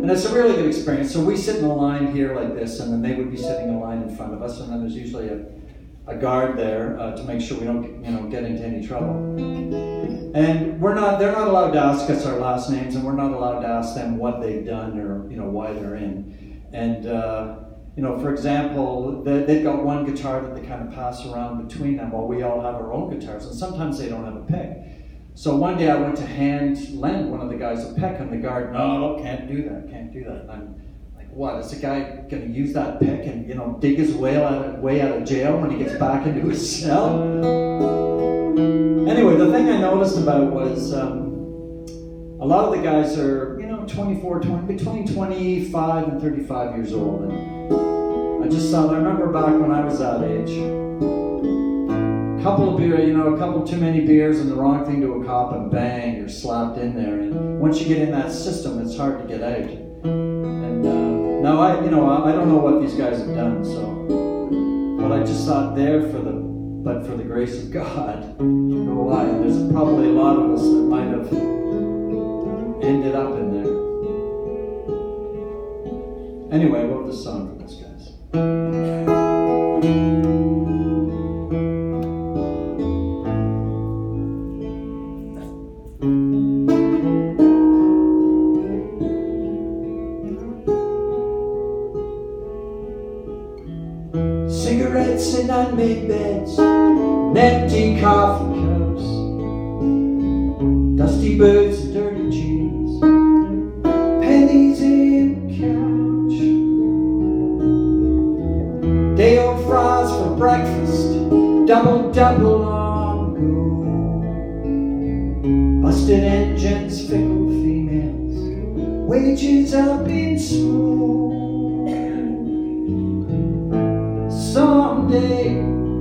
And it's a really good experience. So we sit in a line here like this, and then they would be sitting in a line in front of us, and then there's usually a guard there to make sure we don't get into any trouble. And they're not allowed to ask us our last names, and we're not allowed to ask them what they've done or why they're in. And for example, they've got one guitar that they kind of pass around between them, while we all have our own guitars, and sometimes they don't have a pick. So one day I went to lend one of the guys a pick, and the guard, no, can't do that. And I'm like, what? Is the guy going to use that pick and dig his way out of jail when he gets back into his cell? Anyway, the thing I noticed about was a lot of the guys are between 25 and 35 years old, and I remember back when I was that age. A couple too many beers and the wrong thing to a cop, and bang, you're slapped in there. And once you get in that system, it's hard to get out. And now I don't know what these guys have done, but I just thought but for the grace of God, go I. And there's probably a lot of us that might have ended up in there. Anyway, I wrote this song for this, guys. Cigarettes in unmade beds, empty coffee cups, dusty birds and dirty jeans, pennies in the couch, day-old fries for breakfast, double on go, busted engines, fickle females, wages up in smoke. Someday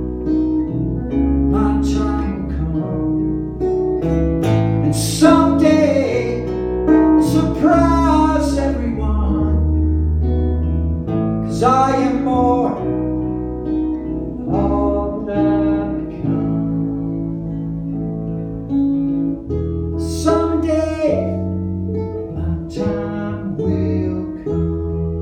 my time will come, and someday surprise everyone, 'cause I am more than all that I've become. Someday my time will come.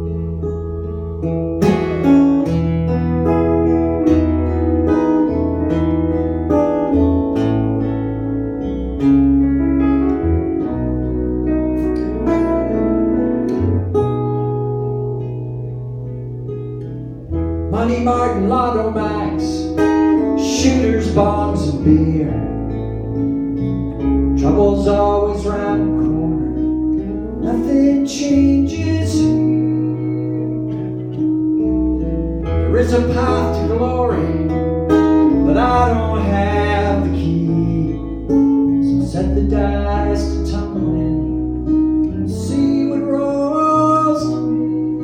Money Martin, Lotto Max, shooters, bombs, and beer. Trouble's always round the corner, nothing changes here. There is a path to glory, but I don't have the key. So set the dice to tumble in and see what rolls to me.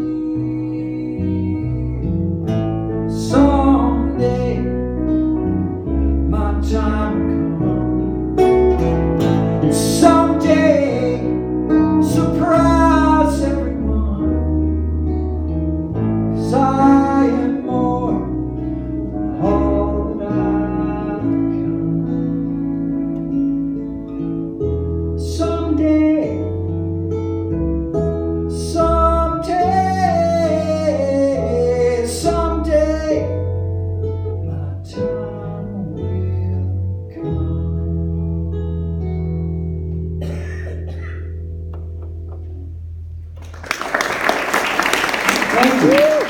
Someday my time will come, and someday surprise everyone, 'cause I am more than all that I've become. Someday my time will come. Thank you.